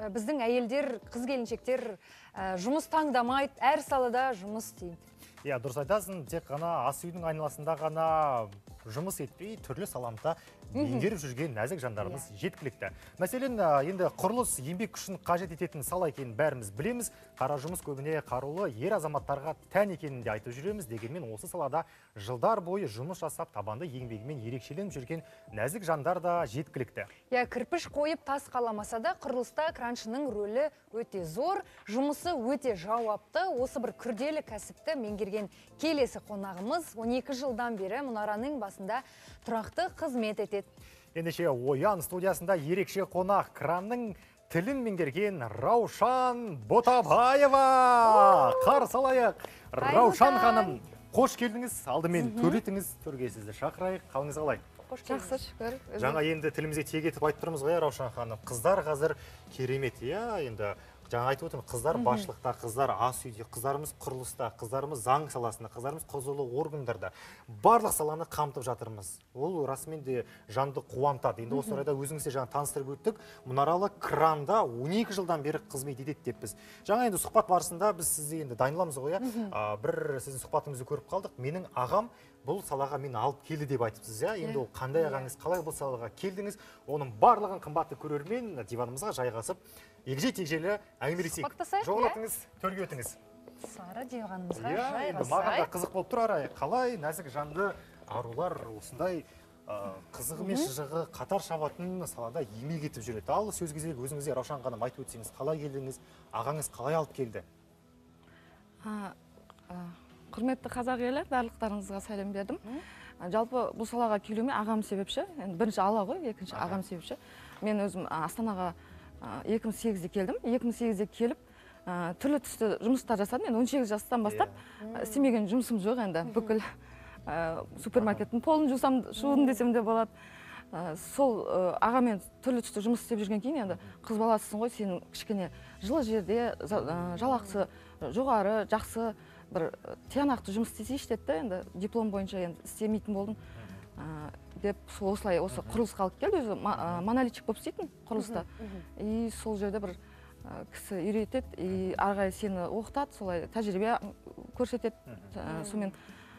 біздің әйелдер, қыз-келіншектер жұмыс таңдамайды, әр салада жұмыс істейді. Иә, дұрыс айтасың, тек қана ас үйдің айналасында ғана жұмыс етпей, түрлі саламда меңгеріп жүрген нәзік жандарымыз жеткілікті. Мәселен, енді құрылыс еңбек күшін қажет ететін сала екенін бәріміз білеміз. Қара жұмыс көбіне қарулы ер азаматтарға тән екенін де айтып жүреміз. Дегенмен осы салада жылдар бойы жұмыс жасап, табанды еңбегімен ерекшеленіп жүрген нәзік жандар да жеткілікті. Иә, кірпіш қойып тас қаламаса да, құрылыста краншының рөлі өте зор, жұмысы өте жауапты. Осы бір күрделі кәсіпті меңгерген келесі қонағымыз 12 жылдан бері мұнараның басында тұрақты қызмет етеді. Ендеше Оян студиясында ерекше қонақ, кранның тілін меңгерген Раушан Ботабаева. Қарсы алайық. Раушан ханым, қош келдіңіз. Алдымен төретіңіз, төрге сізді шақырайық. Қалыңыз қалай? Жақсы, шүкір. Жаңа енді тілімізге тиек етіп айтып тұрмыз ғой, Раушан ханым. Қыздар қазір керемет, иә, енді жаңа айтып отырмын, қыздар басшылықта, қыздар ас үйде, қыздарымыз құрылыста, қыздарымыз заң саласында, қыздарымыз құзырлы органдарда. Барлық саланы қамтып жатырмыз. Ол расымен де жанды қуантады. Енді осы орайда өзіңізде жаңа таныстырып өттік. Мұнаралы кранда 12 жылдан бері қызмет етеді деп біз. Жаңа енді сұхбат барысында біз сізді енді дайындаламыз ғой, бір сіздің сұхбатыңызды көріп қалдық. Менің ағам бұл салаға мені алып келді деп айтыпсыз, иә? Енді ол қандай ағаңыз, қалай бұл салаға келдіңіз? Оның барлығын қымбатты көрермен диванымызға жайғасып, егжей-тегжейлі әңгімелесейік. Жоғалтыңыз, төрге өтіңіз. Сары диванымызға Енді маған да қызық болып тұр арай. Қалай нәзік жанды арулар осындай қызығы мен шыжығы қатар шабатын салада еңбек етіп жүреді. Ал сөз кезегі өзіңізге Раушан ханым айтып өтсеңіз, қалай келдіңіз? Ағаңыз қалай алып келді? Құрметті қазақ елі, барлықтарыңызға сәлем бердім. Жалпы бұл салаға келуіме ағам себепші. Бірінші Алла ғой, екінші ағам себепші. Мен өзім Астанаға 2008-де келдім. 2008-де келіп, түрлі түсті жұмыстар жасадым. Мен 18 жастан бастап істемеген жұмысым жоқ енді. Бүкіл супермаркеттің полын жудым десем де болады. Сол ағамен түрлі түсті жұмыс істеп жүрген кейін енді қыз баласысың ғой, сенің кішкене жылы жерде жалақысы жоғары, жақсы бір тиянақты жұмыс істесейші деді, енді диплом бойынша енді істемейтін болдым деп осылай осы құрылысқа алып келді. Өзі монолитчик болып істейтін құрылыста. И сол жерде бір кісі үйретеді, и арғай сені оқытады, солай тәжірибе көрсетеді. Сонымен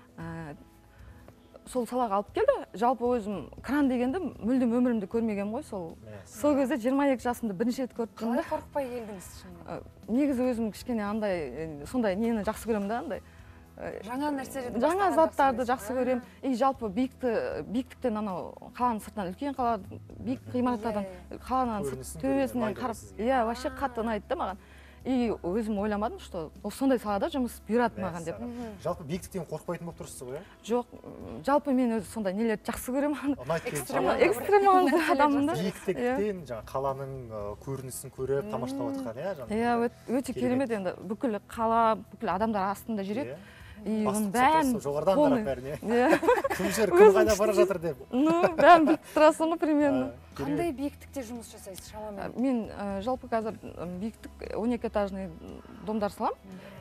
сол салаға алып келді. Жалпы өзім кран дегенді мүлдем өмірімде көрмеген ғой. Сол кезде 22 жасымда бірінші рет көріп тұрмын. Қалай қорықпай келдіңіз шынымен? Негізі өзім кішкене андай, сондай нені жақсы көремін да, андай. Жаңа нәрселерді жаңа заттарды жақсы көремін. И жалпы биіктіктен анау қаланың сыртынан үлкен қала, биік ғимараттардан қаланың төбесінен қарап, иә, вообще қатты ұнайды да маған. И өзім ойламадым, что сондай салада жұмыс бұйырады маған деп. Жалпы биіктіктен қорықпайтын болып тұрсыз ғой? Жоқ, жалпы мен өзі сондай нелерді жақсы көремін. Экстремалды адаммын да. Биіктіктен қаланың көрінісін көріп, тамашалап жатқан, иә? Иә, өте керемет енді. Бүкіл қала, бүкіл адамдар астында жүреді. Жоғардан қарап бәріне. Күн жер, күн қайда бара жатыр деп. Бәрін біліп тұрасың ғой, примерно. Қандай биіктікте жұмыс жасайсыз шамамен? Мен жалпы қазір биіктік 12 этажный домдар салам.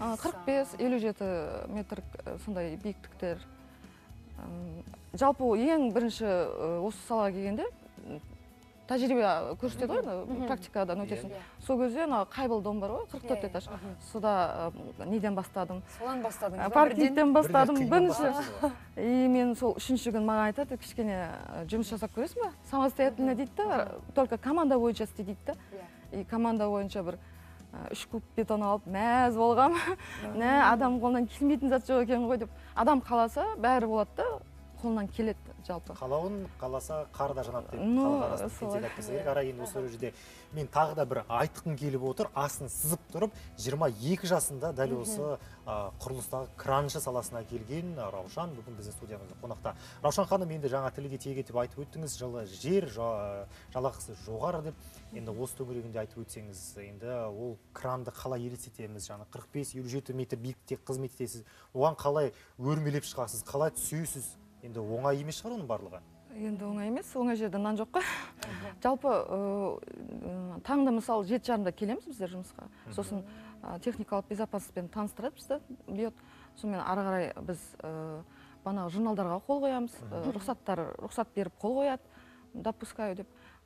45-57 метр сондай биіктіктер. Жалпы ең бірінші осы салаға келгенде тәжірибе көрсетеді ғой, практикадан өтесің. Сол кезде қайбыл дом бар ғой, 44 этаж. Сода неден бастадым? Солан бастадыңыз ба? Паркингтен бастадым бірінші. И мен сол үшінші күн маған айтады, кішкене жұмыс жасап көресің ба? Самостоятельно дейді да, только команда бойынша істе дейді да. И команда бойынша бір 3 куб бетон алып, мәз болғам. Адам қолынан келмейтін зат жоқ екен ғой деп. Адам қаласа, бәрі болады да, қолынан келеді жалпы. Қалауын қаласа қар да жанады деп. Халық арасында кетеді. Арай енді осы жерде мен тағы да бір айтқым келіп отыр. Асын сызып тұрып, 22 жасында дәл осы құрылыстағы краншы саласына келген Раушан бүгін біздің студиямызда қонақта. Раушан ханым, енді жаңа тілге тиек етіп айтып өттіңіз, жылы жер жалақысы жоғары деп. Енді осы төңірегінде айтып өтсеңіз, енді ол кранды қалай елестетеміз? Жаңа 45-57 метр биіктікте қызмет етесіз. Оған қалай өрмелеп шығасыз, қалай түсесіз? Енді оңай емес шығар оның барлығы? Енді оңай емес, оңай жерде нан жоқ қой. Жалпы таңда мысалы 7:30-да келеміз біздер жұмысқа. Сосын техникалық безопасностьпен таныстырады бізді бьет. Сонымен ары қарай біз банағы журналдарға қол қоямыз, рұқсат беріп қол қояды, допускаю деп.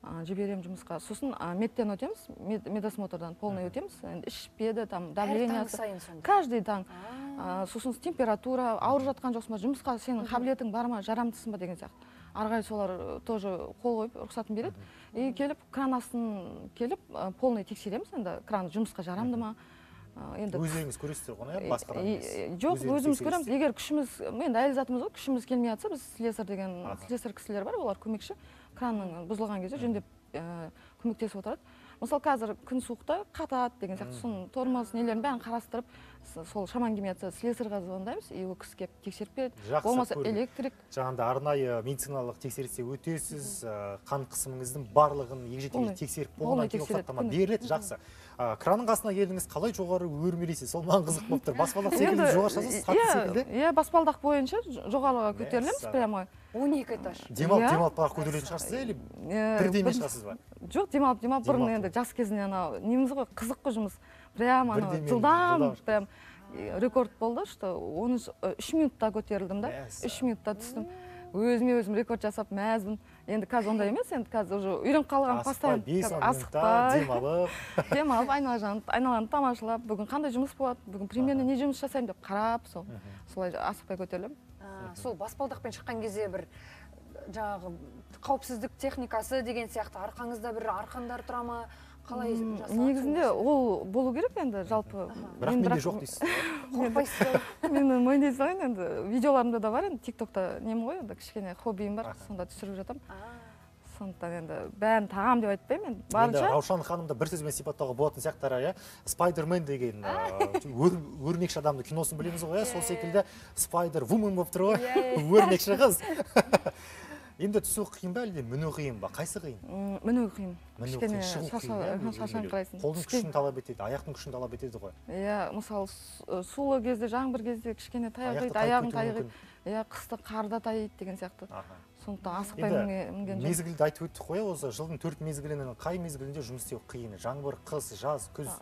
жіберемін жұмысқа. Сосын медтен өтеміз, медосмотрдан полный өтеміз. Енді ішпеді, там давлениесі. Каждый таң. Сосын температура, ауырып жатқан жоқсың ба, жұмысқа сенің қабілетің бар ма, жарамдысың ба деген сияқты. Арғай солар тоже қол қойып, рұқсатын береді. И келіп, кран астын келіп, полный тексереміз, енді кран жұмысқа жарамды ма. Өзіңіз көресіздер ғой, басқадан емес? Жоқ, өзіміз көреміз. Егер күшіміз, енді әйел затымыз ғой, күшіміз келмей жатса, біз слесарь деген слесарь кісілер бар, олар көмекші. Кранның бұзылған кезде жөндеп көмектесіп отырады. Мысалы, қазір күн суықта қатады деген сияқты, соның тормоз нелерін бәрін қарастырып, сол шаман келмей жатса, слесарьға звондаймыз, и ол кісі келіп тексеріп береді. Болмаса электрик. Жаңағыда арнайы медициналық тексерістен өтесіз, қан қысымыңыздың барлығын егжей-тегжейлі тексеріп болғаннан кейін рұқсаттама беріледі. Жақсы. Кранның қасына келдіңіз, қалай жоғары өрмелейсіз? Сол маған қызық болып тұр. Баспалдақ секілді жоғары шығасыз, саты секілді? Иә, баспалдақ бойынша жоғарыға көтерілеміз прямо. 12 этаж. Демалып бірақ көтерілетін шығарсыз, әлі бірдеме шығасыз ба? Жоқ, демалып бұрын енді жас кезінде неміз ғой, қызық қой жұмыс. Прямо жылдам, прям рекорд болды, что 3 минутта көтерілдім да, 3 минутта түстім. Өзіме өзім рекорд жасап мәзбін. Енді қазір ондай емес, енді қазір уже үйреніп қалған постоянно асықпай, демалып, айналаны тамашалап, бүгін қандай жұмыс болады, бүгін примерно не жұмыс жасаймын деп қарап, солай асықпай көтерілемін. Сол баспалдақпен шыққан кезде бір жаңағы қауіпсіздік техникасы деген сияқты арқаңызда бір арқандар тұра ма? Қалай жасалады? Негізінде ол болу керек енді жалпы. Бірақ менде жоқ дейсіз. Қорқпайсыз. Мен мойындай салайын енді, видеоларымда да бар енді, тиктокта нем ғой енді, кішкене хоббиім бар, сонда түсіріп жатамын. Сондықтан енді бәрін тағам деп айтпаймын енді, барынша. Енді Раушан ханымды бір сөзбен сипаттауға болатын сияқтары, Спайдермен деген өрмекші адамды киносын білеміз ғой, сол секілді Спайдер-вумен болып тұр ғой, өрмекші қыз. Енді түсу қиын ба, әлде міну қиын ба? Қайсы қиын? Міну қиын. Кішкене шашаң қарайсың. Қолдың күшін талап етеді, аяқтың күшін талап етеді ғой. Иә, мысалы, сулы кезде, жаңбыр кезде кішкене тайғиды, аяғың тайғиды. Иә, қысты қарда тайиды деген сияқты. Сондықтан асықпай мінген жоқ. Мезгілді айтып өттік қой, осы жылдың 4 мезгілінің қай мезгілінде жұмыс істеу қиын? Жаңбыр, қыс, жаз, күз?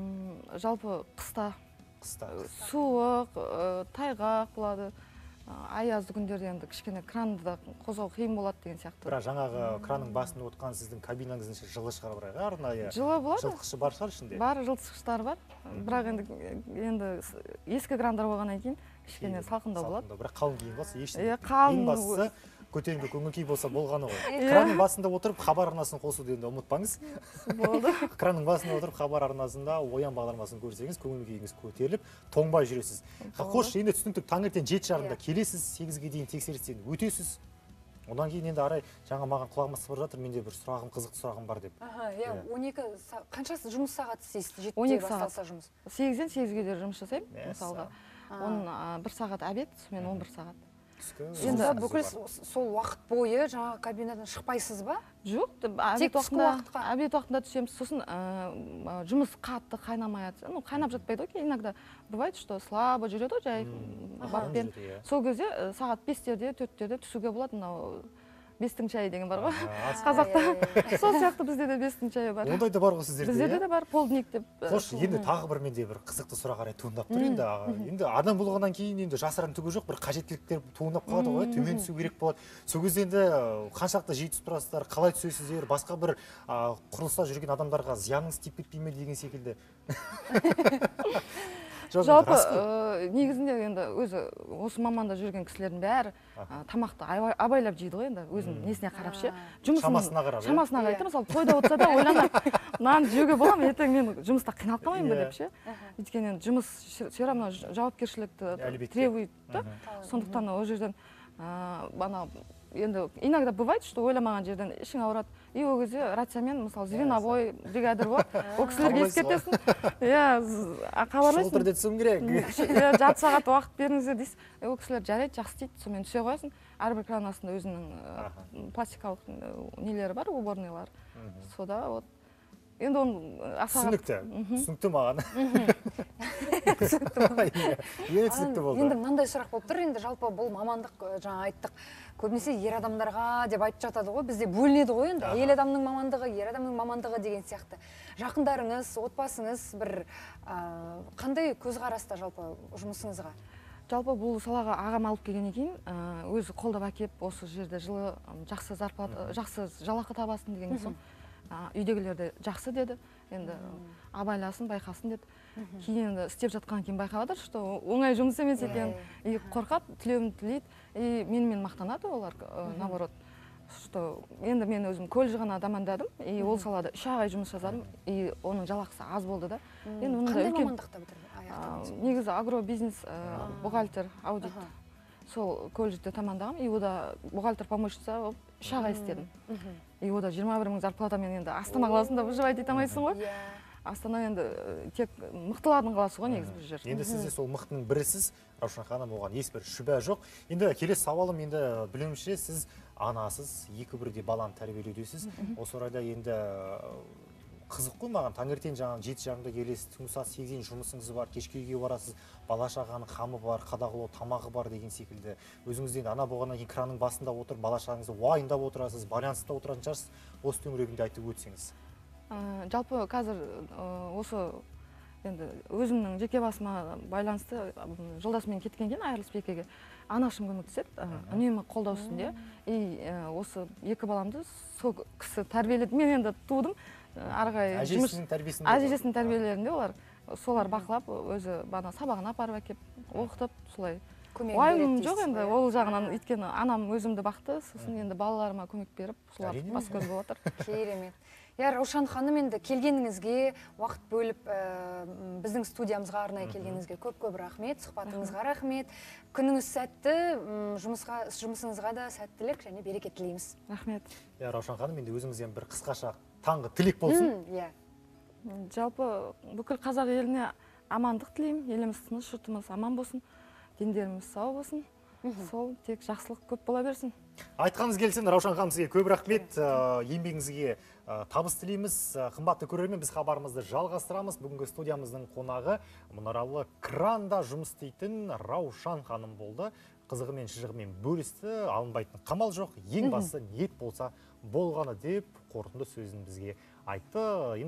Жалпы қыста. Суық, тайғақ болады. Аязды күндерде енді кішкене кранды да қозғау қиын болады деген сияқты. Бірақ жаңағы кранның басында отқан сіздің кабинаңыздың жылы шығар, бірақ арнайы жылы болады. Жылытқышы бар шығар ішінде? Бар, жылытқыштар бар. Бірақ енді ескі крандар болғаннан кейін кішкене салқындау болады. Бірақ қалың киім болса ештеңе. Ең бастысы көтеріңкі көңіл-күй болса болғаны ғой. Кранның басында отырып хабар арнасын қосуды енді ұмытпаңыз. Болды. Кранның басында отырып хабар арнасында оян бағдарламасын көрсеңіз, көңіл-күйіңіз көтеріліп, тоңбай жүресіз. Қош, енді түсініктік, таңертең 7:30-да келесіз, 8-ге дейін тексерістен өтесіз. Одан кейін енді арай жаңа маған құлағыма сыбыр жатыр, менде бір сұрағым, қызықты сұрағым бар деп. Иә, 12 қаншасы жұмыс сағаты істейсіз? 7-де басталса жұмыс. 8-ден 8-ге дейін жұмыс жасаймын, мысалға. Оның 1 сағат обед, мен 11 сағат. Енді бүкіл сол уақыт бойы жаңағы кабинадан шықпайсыз ба? Жоқ, обед уақытында түсеміз. Сосын жұмыс қатты қайнамай жатса, қайнап жатпайды ғой, иногда бывает, что слабо жүреді ғой, жай баппен. Сол кезде сағат 5-терде, 4-терде түсуге болады, мынау 5-тің чайы деген бар ғой. Қазақта сол сияқты бізде де 5-тің чайы бар. Ондай да бар ғой сіздерде? Бізде де бар, полдник деп. Қош, енді тағы бір менде бір қызықты сұрақ арай туындап тұр енді. Енді адам болғаннан кейін енді жасырын түгі жоқ, бір қажеттіліктер туындап қалады ғой, төмен түсу керек болады. Сол кезде енді қаншалықты жиі түсіп тұрасыздар, қалай түсесіздер, басқа бір құрылыста жүрген адамдарға зияныңыз тиіп кетпей ме деген секілді. Жалпы негізінде енді өзі осы маманда жүрген кісілердің бәрі тамақты абайлап жейді ғой енді, өзінің несіне қарап ше. Шамасына қарап. Шамасына қарап, мысалы тойда отырса да ойланады, мынаны жеуге бола ма, ертең мен жұмыста қиналып қалмаймын ба деп ше. Өйткені жұмыс все равно жауапкершілікті требует да. Сондықтан ол жерден енді иногда бывает, что ойламаған жерден ішің ауырады. И ол кезде рациямен, мысалы, звеновой бригадир болады. Ол кісілерге ескертесің. Хабарлайсың. Сол түрде түсім керек. Жарты сағат уақыт беріңіздер дейсіз. Ол кісілер жарайды, жақсы дейді, сонымен түсе қоясың. Әрбір кран астында өзінің пластикалық нелері бар, уборныйлар. Сода вот. Енді оны түсінікті маған. Түсінікті болды. Енді мынандай сұрақ болып тұр, енді жалпы бұл мамандық, жаңа айттық, көбінесе ер адамдарға деп айтып жатады ғой, бізде бөлінеді ғой енді, әйел адамның мамандығы, ер адамның мамандығы деген сияқты. Жақындарыңыз, отбасыңыз бір қандай көзқараста жалпы жұмысыңызға? Жалпы бұл салаға ағам алып келгеннен кейін өзі қолдап әкеп осы жерде жылы жақсы зарплата, жақсы жалақы табасын деген соң үйдегілерді жақсы деді. Енді абайласын, байқасын деді. Кейін енді істеп жатқан кейін байқап жатыр, что оңай жұмыс емес екен. И қорқады, тілеуін тілейді. И менімен мақтанады олар, наоборот. Что енді мен өзім колледж ғана тамамдадым, и ол салада 3 ай жұмыс жасадым, и оның жалақысы аз болды да. Қандай мамандықта бітірдің? Негізі агробизнес, бухгалтер, аудит. Сол колледжде тамамдағам, и ода бухгалтер помощница болып 3 ай істедім. И ода 21 000 зарплатамен енді Астана қаласында выживать ете алмайсың ғой. Астана енді тек мықтылардың қаласы ғой негізі бұл жер. Енді сіз де сол мықтының бірісіз, Раушан ханым, оған ешбір шүбә жоқ. Енді келесі сауалым, енді білуімше сіз анасыз, 2 бірдей баланы тәрбиелеудесіз. Осы орайда енді қызық қой маған, таңертең жаңағы 7 жарымда келесіз, түнгі сағат 8-ден жұмысыңыз бар, кешке үйге барасыз, бала шағаның қамы бар, қадағалау тамағы бар деген секілді. Өзіңізден ана болғаннан кейін кранның басында отырып, бала шағаңызды уайымдап отырасыз, байланыста отыратын шығарсыз. Осы төңірегінде айтып өтсеңіз. Жалпы қазір осы енді өзімнің жеке басыма байланысты жолдасымен кеткен кейін айырылысып екеге анашым көмектеседі, үнемі қолдау үстінде. И осы 2 баламды сол кісі тәрбиеледі. Мен енді тудым, арғай әжесінің тәрбиелерінде олар солар бақылап, өзі бана сабағына апарып әкеп, оқытып, солай. Уайым жоқ енді ол жағынан, өйткені анам өзімді бақты, сосын енді балаларыма көмек беріп, солар бас көз болып отыр. Керемет. Раушан ханым, енді келгеніңізге, уақыт бөліп біздің студиямызға арнайы келгеніңізге көп рахмет, сұхбатыңызға рахмет. Күніңіз сәтті, жұмысыңызға да сәттілік және береке тілейміз. Рахмет. Раушан ханым, енді өзіңізден бір қысқаша таңғы тілек болсын. Жалпы бүкіл қазақ еліне амандық тілеймін, еліміз тыныш, жұртымыз аман болсын, дендеріміз сау болсын. Сол тек жақсылық көп бола берсін. Айтқаныңыз келсін, Раушан ханым, сізге көп рахмет, еңбегіңізге табыс тілейміз. Қымбатты көрермен, біз хабарымызды жалғастырамыз. Бүгінгі студиямыздың қонағы мұнаралы кранда жұмыс істейтін Раушан ханым болды. Қызығымен шыжығымен бөлісті, алынбайтын қамал жоқ, ең бастысы ниет болса болғаны деп қорытынды сөзін бізге айтты.